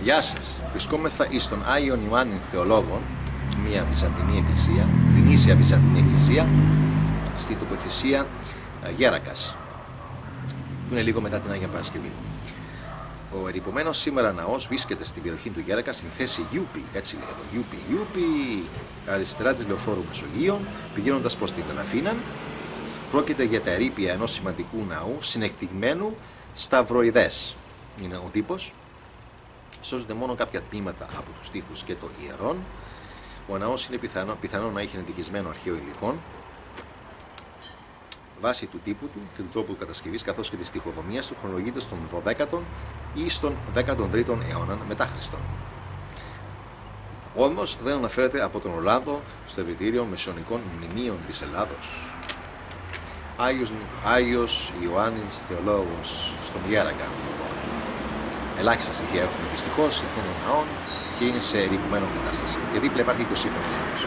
Γεια σας. Βρισκόμεθα εις τον Άγιον Ιωάννην Θεολόγων, μια βυζαντινή εκκλησία, γνήσια βυζαντινή εκκλησία, στη τοποθεσία Γέρακας, που είναι λίγο μετά την Άγια Παρασκευή. Ο ερειπωμένος σήμερα ναός βρίσκεται στην περιοχή του Γέρακα, στην θέση Γιούπι, έτσι λέει εδώ, Γιούπι, αριστερά της Λεωφόρου Μεσογείων, πηγαίνοντας προς την Αθήνα. Πρόκειται για τα ερείπια ενός σημαντικού ναού, συνεκτικμένου σταυροειδές. Είναι ο τύπος. Σώζονται μόνο κάποια τμήματα από τους τοίχους και το ιερόν. Ο ναός είναι πιθανό να έχει εντυχισμένο αρχαίο υλικών, βάσει του τύπου του και του τρόπου κατασκευής καθώς και της τοιχοδομίας του χρονολογείται στον 12ο ή στον 13ο αιώνα μετά Χριστόν. Όμως δεν αναφέρεται από τον Ολλάνδο στο ευρυτήριο μεσαιωνικών μνημείων της Ελλάδος. Άγιος Ιωάννης Θεολόγος στον Γέρακα. Ελάχιστα στοιχεία έχουμε δυστυχώς σε αυτόν τον ναό και είναι σε ερειπωμένη κατάσταση. Και δίπλα υπάρχει και ο σύμφωνος ναός.